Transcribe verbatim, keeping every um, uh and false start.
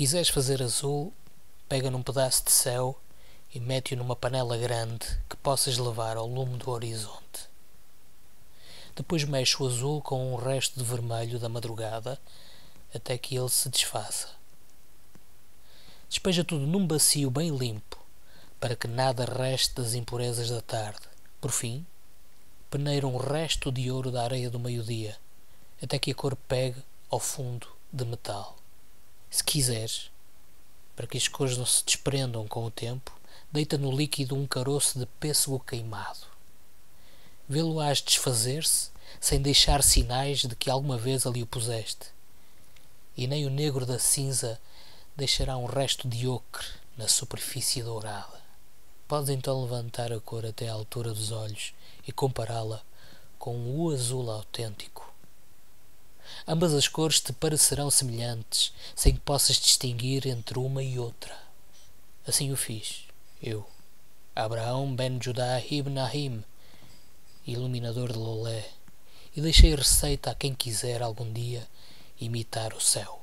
quiseres fazer azul, pega num pedaço de céu e mete-o numa panela grande que possas levar ao lume do horizonte. Depois mexe o azul com um resto de vermelho da madrugada até que ele se desfaça. Despeja tudo num bacio bem limpo para que nada reste das impurezas da tarde. Por fim, peneira um resto de ouro da areia do meio-dia até que a cor pegue ao fundo de metal. Se quiseres, para que as cores não se desprendam com o tempo, deita no líquido um caroço de pêssego queimado. Vê-lo-ás desfazer-se sem deixar sinais de que alguma vez ali o puseste. E nem o negro da cinza deixará um resto de ocre na superfície dourada. Podes então levantar a cor até à altura dos olhos e compará-la com o azul autêntico. Ambas as cores te parecerão semelhantes, sem que possas distinguir entre uma e outra. Assim o fiz, eu, Abraão ben Judá ibn Nahim, iluminador de Lolé, e deixei receita a quem quiser algum dia imitar o céu.